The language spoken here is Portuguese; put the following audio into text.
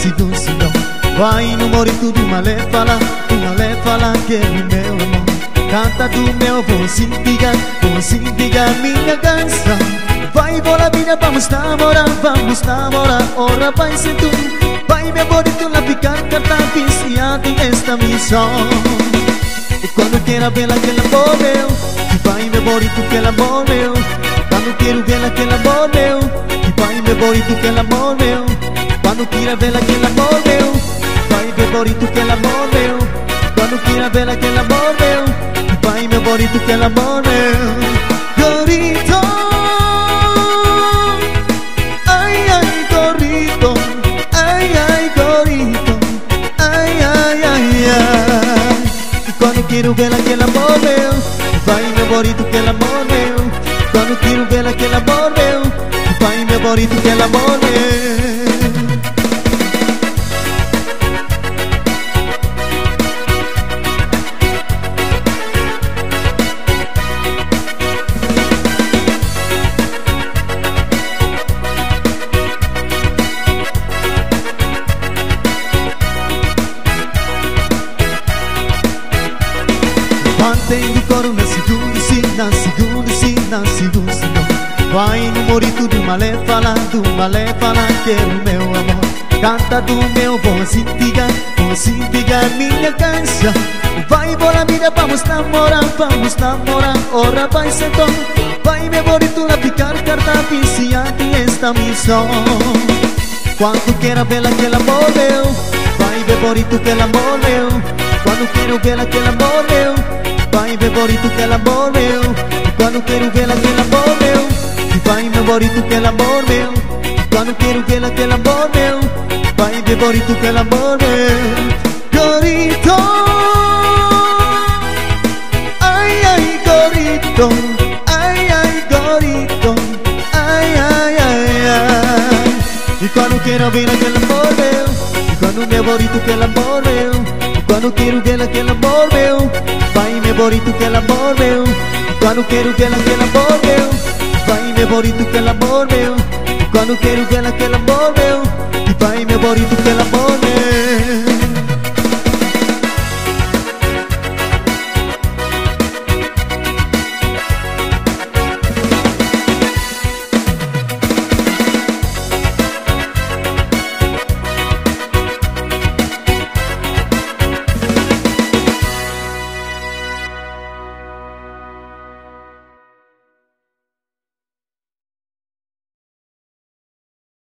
segundos não. Vai no moro e tudo malé fala que é o meu amor. Canta do meu, vou sim diga minha canção. Vai bola vida, vamos namorar, oh rapaz e tu. Vai meu bonito lá ficar, cantar viciado nesta missão. E quando quero ver aquele amor meu, vai meu bonito que ela morreu. Quando quero ver aquele amor meu, vai meu bonito que ela morreu. Quando quero ver aquele amor meu, vai meu bonito que ela morreu. Quando quero ver aquele amor meu, vai meu bonito que ela morreu. Gorito, ai ai gorito, ai ai gorito, ai ai ai ai. E quando quero ver aquele amor meu, vai meu bonito que ela morreu. Quando quero ver aquele amor meu, vai meu bonito que ela morreu. Mantém o coro na segunda, vai no morito do malé fala que é o meu amor. Canta do meu, vou sim diga minha canção. Vai bola vida, vamos namorar, oh rapaz então. Vai meu morito lá ficar, carta viciante esta missão. Quando quero ver aquele amor meu, vai meu morito que ela morreu. Quando quero ver aquele amor meu, vai meu bonito que ela morreu. Quando quero ver aquele amor meu, vai meu bonito que ela morreu. Quando quero ver aquele amor meu, vai meu bonito que ela morreu. Gorito, ai ai gorito, ai ai gorito, ai ai ai ai. E quando quero ver aquele amor meu, quando meu bonito que ela morreu. Quando quero ver aquele amor meu, vai meu bonito que ela morreu. Quando quero ver aquele amor meu, vai meu bonito que ela morreu. Quando quero ver aquele amor meu, vai meu bonito que ela morreu.